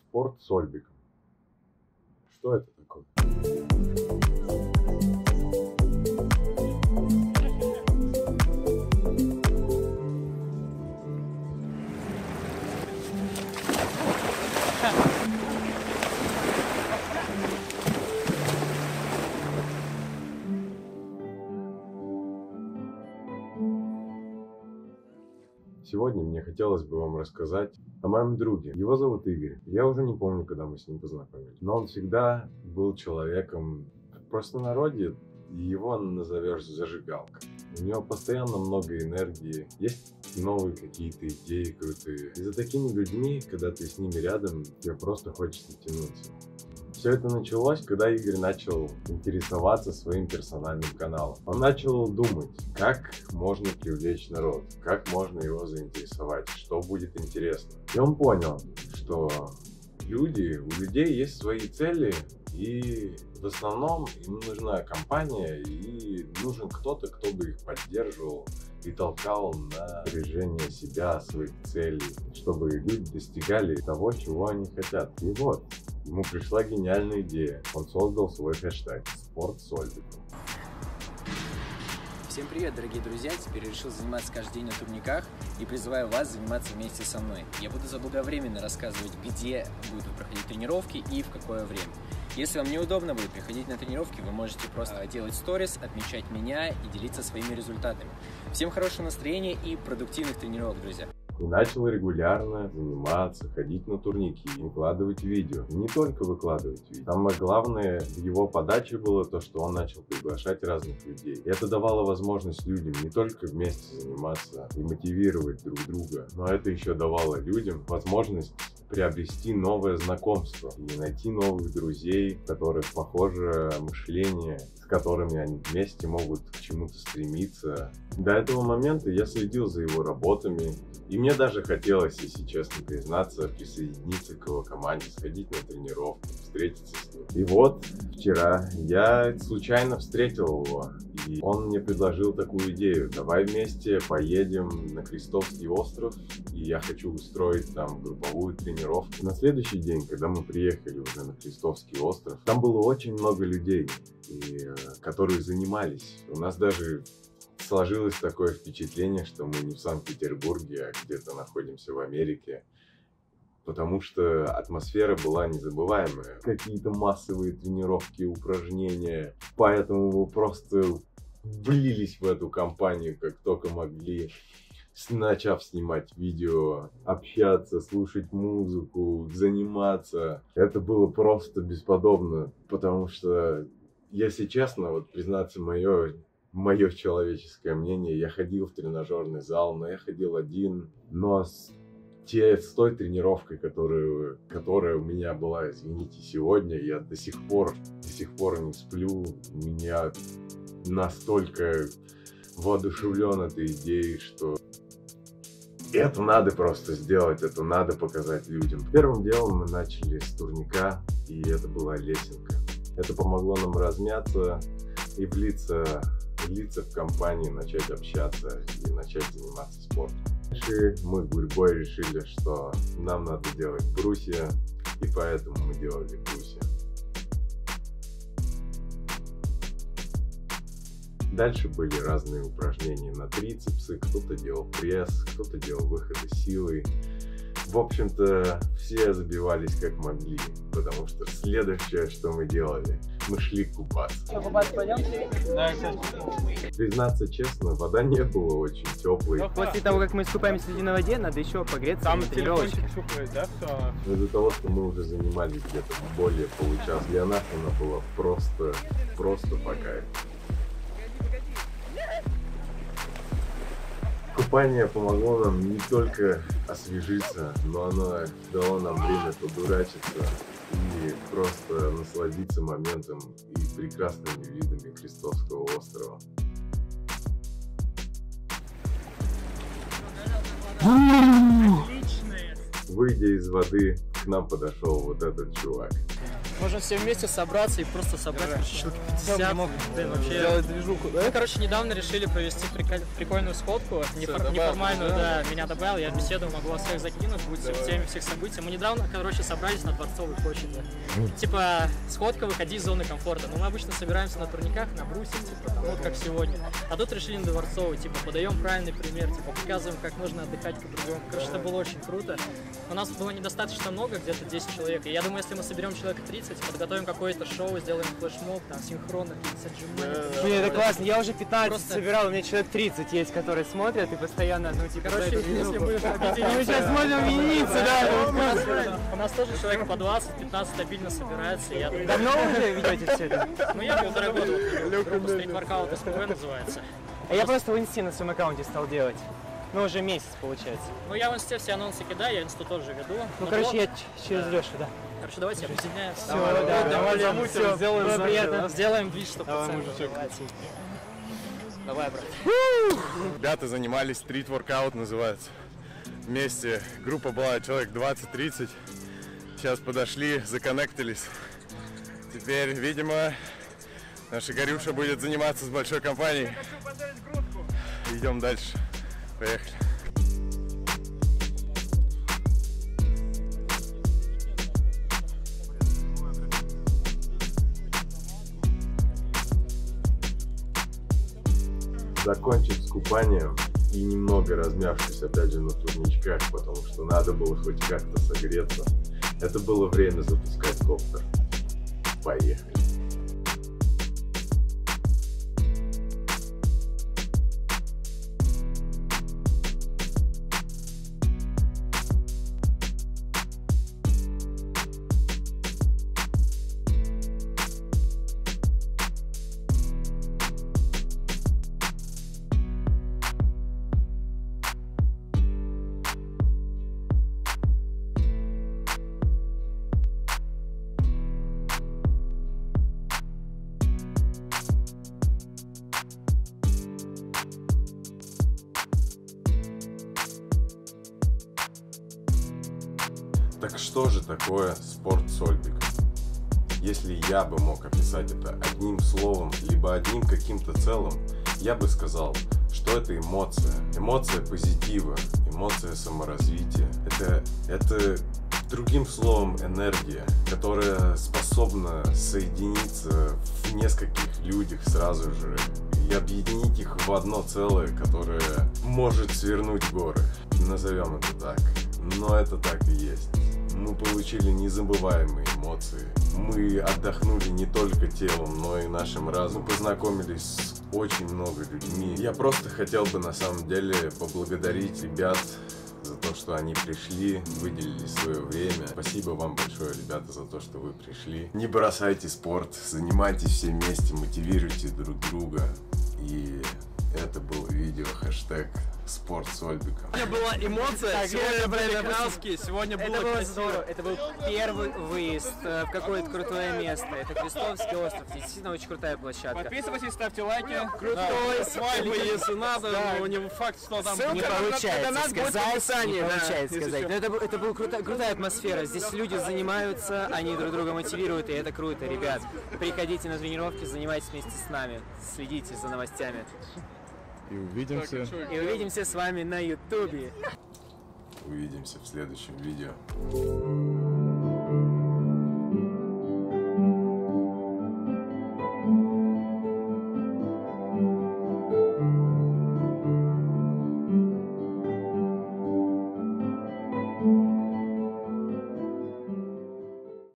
Спорт с Ольбиком. Что это такое? Сегодня мне хотелось бы вам рассказать о моем друге. Его зовут Игорь. Я уже не помню, когда мы с ним познакомились. Но он всегда был человеком в простонародье, его назовешь зажигалкой. У него постоянно много энергии, есть новые какие-то идеи крутые. И за такими людьми, когда ты с ними рядом, тебе просто хочется тянуться. Все это началось, когда Игорь начал интересоваться своим персональным каналом. Он начал думать, как можно привлечь народ, как можно его заинтересовать, что будет интересно. И он понял, что у людей есть свои цели, и в основном им нужна компания, и нужен кто-то, кто бы их поддерживал и толкал на движение себя, своих целей, чтобы люди достигали того, чего они хотят. И вот, ему пришла гениальная идея. Он создал свой хэштег «Спорт с Ольбиком». Всем привет, дорогие друзья! Теперь я решил заниматься каждый день на турниках и призываю вас заниматься вместе со мной. Я буду заблаговременно рассказывать, где будут проходить тренировки и в какое время. Если вам неудобно будет приходить на тренировки, вы можете просто делать сторис, отмечать меня и делиться своими результатами. Всем хорошего настроения и продуктивных тренировок, друзья! И начал регулярно заниматься, ходить на турники, выкладывать видео. И не только выкладывать видео. Самое главное в его подаче было то, что он начал приглашать разных людей. И это давало возможность людям не только вместе заниматься и мотивировать друг друга, но это еще давало людям возможность приобрести новое знакомство и найти новых друзей, у которых похожее мышление, с которыми они вместе могут к чему-то стремиться. До этого момента я следил за его работами, и мне даже хотелось, если честно признаться, присоединиться к его команде, сходить на тренировку, встретиться с ним. И вот вчера я случайно встретил его, и он мне предложил такую идею: давай вместе поедем на Крестовский остров, и я хочу устроить там групповую тренировку. На следующий день, когда мы приехали уже на Крестовский остров, там было очень много людей, которые занимались. У нас даже сложилось такое впечатление, что мы не в Санкт-Петербурге, а где-то находимся в Америке, потому что атмосфера была незабываемая. Какие-то массовые тренировки, упражнения, поэтому мы просто влились в эту компанию как только могли, начав снимать видео, общаться, слушать музыку, заниматься. Это было просто бесподобно, потому что, если честно, вот признаться, мое человеческое мнение, я ходил в тренажерный зал, но я ходил один, но с той тренировкой, которая у меня была, извините, сегодня, я до сих пор не сплю. Меня настолько воодушевлен этой идеей, что это надо просто сделать, это надо показать людям. Первым делом мы начали с турника, и это была лесенка. Это помогло нам размяться и влиться в компанию, начать общаться и начать заниматься спортом. Дальше мы гурьбой решили, что нам надо делать брусья, и поэтому мы делали брусья. Дальше были разные упражнения на трицепсы, кто-то делал пресс, кто-то делал выходы силой. В общем-то, все забивались как могли, потому что следующее, что мы делали, мы шли купаться. Что, купаться пойдем? Да, сейчас. Признаться честно, вода не была очень теплой. После того, как мы искупаемся в ледяной воде, надо еще погреться. Там тренировочка. Да, все. Но из-за того, что мы уже занимались где-то более получаса, для нас она была просто по кайфу. Купание помогло нам не только освежиться, но оно дало нам время подурачиться и просто насладиться моментом и прекрасными видами Крестовского острова. Выйдя из воды, к нам подошел вот этот чувак. Можем все вместе собраться и просто собрать человек 50. Блин, вообще... Сделать движуху, да? Мы, короче, недавно решили провести прикольную сходку, неформальную, да, меня добавил, я беседу могу вас всех закинуть, будете в теме всех событий. Мы недавно, короче, собрались на Дворцовой площади. Типа, сходка «Выходи из зоны комфорта». Но мы обычно собираемся на турниках, на брусе, типа, там, вот как сегодня. А тут решили на Дворцовой, типа, подаем правильный пример, типа, показываем, как можно отдыхать по-другому. Короче, это было очень круто. У нас было недостаточно много, где-то 10 человек. И я думаю, если мы соберем человек 30, подготовим какое-то шоу, сделаем флешмоб, там, синхронно, какие-то отжимания. Блин, это классно. Я уже 15 собирал, у меня человек 30 есть, которые смотрят и постоянно, ну, типа, короче, если мы мы сейчас можем виниться, да. У нас тоже человек по 20-15 стабильно собирается. Я... Давно вы уже ведете все это? Ну, я 1,5 года веду. Группа Street Workout СПВ называется. А я просто в инсте на своем аккаунте стал делать. Ну, уже месяц, получается. Ну, я в инсте все анонсы кидаю, я инсту тоже веду. Ну, короче, я через Лешу, да. Короче, давайте объединяемся. Все, давай, замутим, сделаем приятно. Сделаем вид, что пацаны. Давай, брат. Ребята занимались Street Workout, называется. Вместе группа была человек 20-30. Сейчас подошли, законнектились. Теперь, видимо, наша Горюша будет заниматься с большой компанией. Идем дальше. Поехали. Закончив с купанием и немного размявшись опять же на турничках, потому что надо было хоть как-то согреться, это было время запускать коптер. Поехали. Так что же такое спорт Сольбик? Если я бы мог описать это одним словом, либо одним каким-то целым, я бы сказал, что это эмоция. Эмоция позитива, эмоция саморазвития. Это другим словом энергия, которая способна соединиться в нескольких людях сразу же и объединить их в одно целое, которое может свернуть горы. Назовем это так. Но это так и есть. Мы получили незабываемые эмоции. Мы отдохнули не только телом, но и нашим разумом. Мы познакомились с очень много людьми. Я просто хотел бы на самом деле поблагодарить ребят за то, что они пришли, выделили свое время. Спасибо вам большое, ребята, за то, что вы пришли. Не бросайте спорт, занимайтесь все вместе, мотивируйте друг друга. И это было видео хэштег спорт Сольбика. Сегодня была эмоция, сегодня были краски, сегодня было красиво. здорово. Это был первый выезд в какое-то крутое место. Это Крестовский остров, действительно очень крутая площадка. Подписывайтесь, ставьте лайки. Крутой Свадьбы, если надо, но не факт, что там... Не получается сказать, не да, получается сказать. Но это была крутая атмосфера. Здесь люди занимаются, они друг друга мотивируют, и это круто, ребят. Приходите на тренировки, занимайтесь вместе с нами, следите за новостями. И увидимся. И увидимся с вами на ютубе. Увидимся в следующем видео.